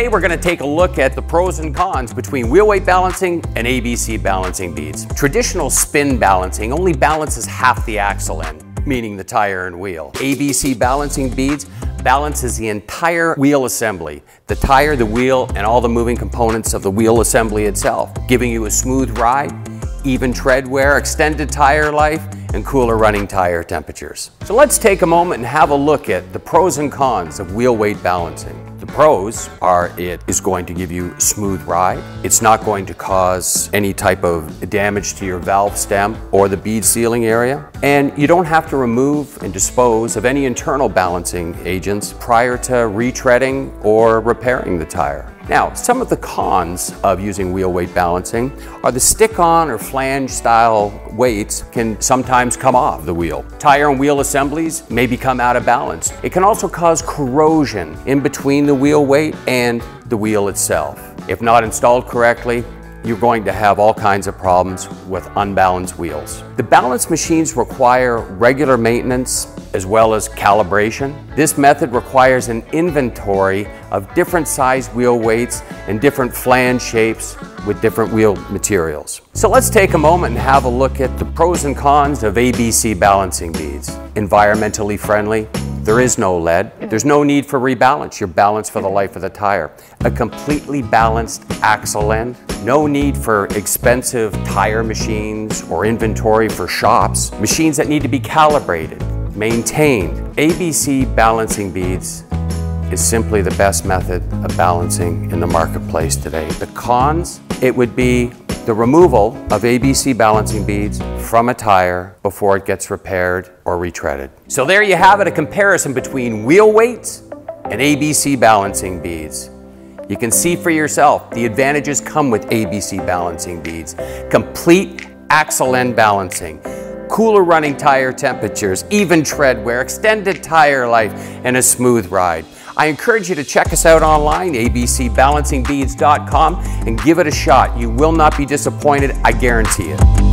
Today we're going to take a look at the pros and cons between wheel weight balancing and ABC balancing beads. Traditional spin balancing only balances half the axle end, meaning the tire and wheel. ABC balancing beads balances the entire wheel assembly, the tire, the wheel, and all the moving components of the wheel assembly itself, giving you a smooth ride, even tread wear, extended tire life, and cooler running tire temperatures. So let's take a moment and have a look at the pros and cons of wheel weight balancing. The pros are it is going to give you a smooth ride. It's not going to cause any type of damage to your valve stem or the bead sealing area. And you don't have to remove and dispose of any internal balancing agents prior to retreading or repairing the tire. Now, some of the cons of using wheel weight balancing are the stick-on or flange style weights can sometimes come off the wheel. Tire and wheel assemblies may become out of balance. It can also cause corrosion in between the wheel weight and the wheel itself. If not installed correctly, you're going to have all kinds of problems with unbalanced wheels. The balance machines require regular maintenance as well as calibration. This method requires an inventory of different size wheel weights and different flange shapes with different wheel materials. So let's take a moment and have a look at the pros and cons of ABC balancing beads. Environmentally friendly. There is no lead. There's no need for rebalance. You're balanced for the life of the tire. A completely balanced axle end. No need for expensive tire machines or inventory for shops. Machines that need to be calibrated, maintained. ABC balancing beads is simply the best method of balancing in the marketplace today. The cons, it would be the removal of ABC balancing beads from a tire before it gets repaired or retreaded. So there you have it, a comparison between wheel weights and ABC balancing beads. You can see for yourself the advantages come with ABC balancing beads. Complete axle end balancing, cooler running tire temperatures, even tread wear, extended tire life, and a smooth ride. I encourage you to check us out online, abcbalancingbeads.com, and give it a shot. You will not be disappointed, I guarantee it.